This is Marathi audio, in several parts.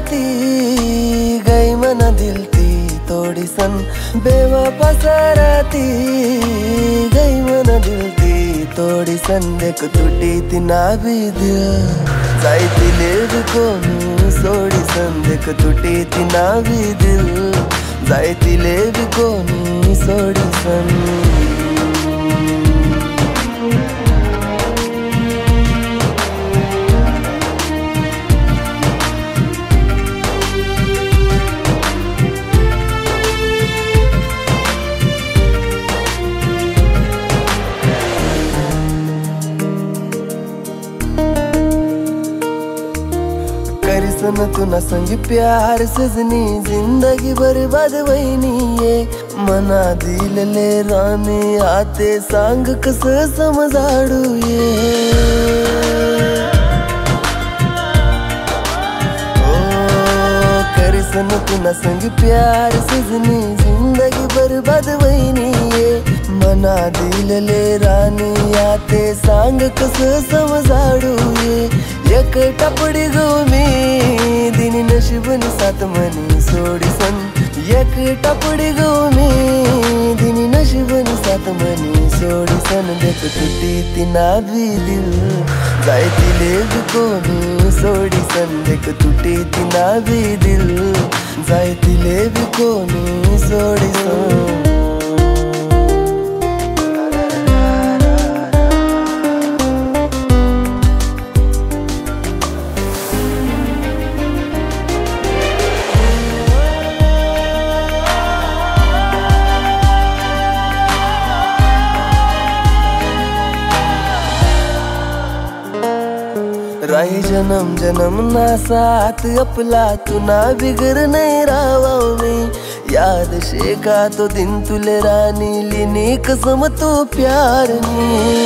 ती गई मना दिल ती तोड़ी सन बेवापस ती गई मना दिल ती तोड़ी सन देख टूटी ती ना भी दिल जायती लेव कोणू सोडी सन देख टूटी ती ना भी दिल जायती लेव कोणू सोडी सन करिसन तू न संग प्यार सजनी जिंदगी बर्बाद वहीनी ये मना दिल ले राने आते सांग कस समजाडू ये ओ करिसन तू न संग प्यार सजनी जिंदगी बर्बाद वहीनी ये मना दिल ले राने आते सांग कस समजाडू ये एक टपडी गोमी दिनी नशिबनी सात मनी सोडी सन एक टपडी गोमी दिनी नशिबनी सात मनी सोडी सन देख टूटी ती ना भी दिल जायती लेव कोणू सोडी सन देख टूटी ती ना भी दिल जायती लेव कोणू सोडी सन राही जन्म जन्म ना साथ अपला तू ना बिगर नहीं रावा में याद शेका तो दिन तुले रानी लिनी कसम तो प्यार नी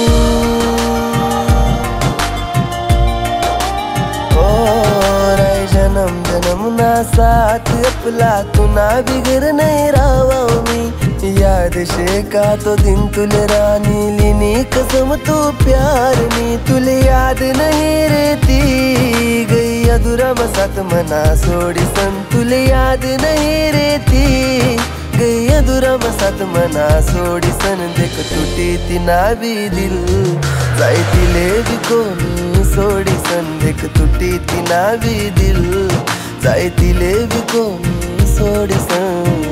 ओ राही जन्म जन्म ना साथ अपला तू ना बिगर नहीं रावा में याद शेका तो दिन तुले रानी लिनी कसम तो प्यार नी तुले याद नहीं रहती गई अधूरा मसात मना सोडी सन तुले याद नहीं रहती गई अधूरा मसात मना सोडी सन देख टूटी ती ना भी दिल जायती लेव कोणू सोडी सन देख टूटी ती ना भी दिल जायती लेव कोणू सोडी सन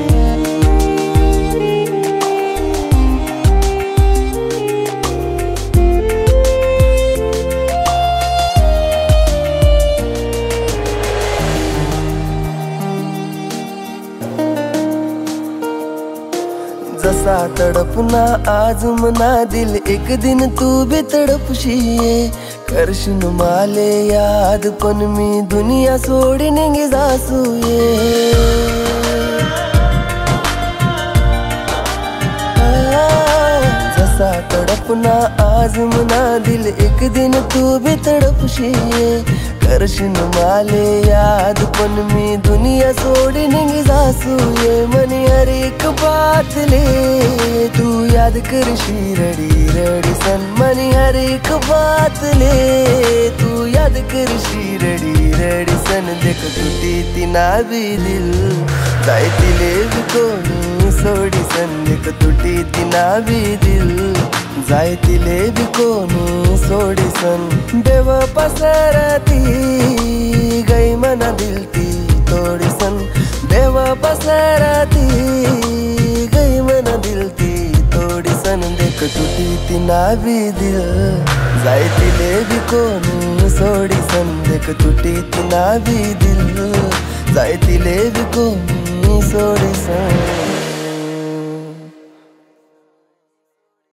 जसा तड़पना आज मना दिल एक दिन तू भी तड़पशीये करशीन माले याद पण मी दुनिया सोडीने जासूये जसा तड़पना आज मना दिल एक दिन तू भी तड़पशीये करशीन माले याद पण मी दुनिया सोडीने जासूये मनी हर एक बात ले तू याद करशी रडी रडी सन मनी हर एक बात ले तू याद करशी रडी रडी सन देख टूटी ती ना भी दिल जायती लेव कोणू सोडी सन देख टूटी ती ना भी दिल जायती लेव कोणू सोडी सन बेवापस ती गई मना दिल ती तोड़ी सन बेवापस ती गई मना दिल ती तोड़ी सन देख टूटी ती ना भी दिल जायती लेव कोणू सोडी सन देख टूटी ती ना भी दिल जायती लेव कोणू सोडी सन